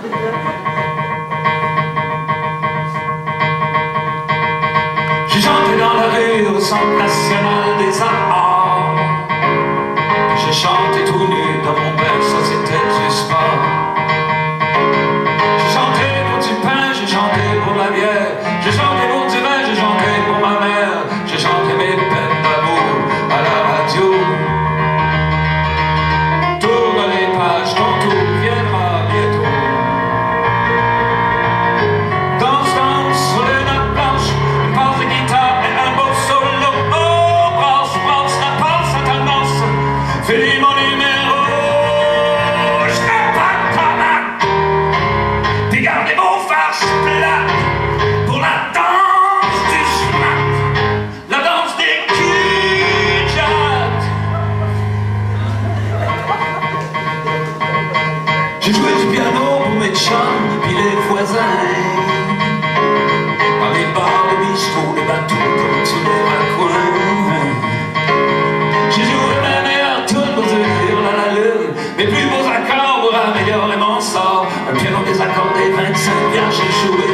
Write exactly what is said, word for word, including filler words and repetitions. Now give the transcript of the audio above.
J'ai chanté dans la rue au Centre National des Arts. J'ai chanté tout nu dans mon père, ça c'était du sport. J'ai chanté pour du pain, j'ai chanté pour la bière. J'ai chanté pour du vin, j'ai chanté pour ma mère. J'ai chanté mes peines d'amour à la radio. Tourne les pages, ton tour viendra bientôt. Danse, danse sur les notes blanches, une passe de guitare et un beau solo. Oh, brasse, brasse, la passe à ta danse. Fais mon numéro, je n'ai pas de tomate. Puis gardez vos faces plates pour la danse du schmack, la danse des culs-jattes. J'ai joué du piano pour mes chums puis les voisins, dans les bars, les bistrots, les bateaux, comme tous les raccoins. J'ai joué ma meilleure tune pour dire la la lune, mes plus beaux accords pour améliorer mon sort. Un piano des accords des vingt-cinq vers j'ai joué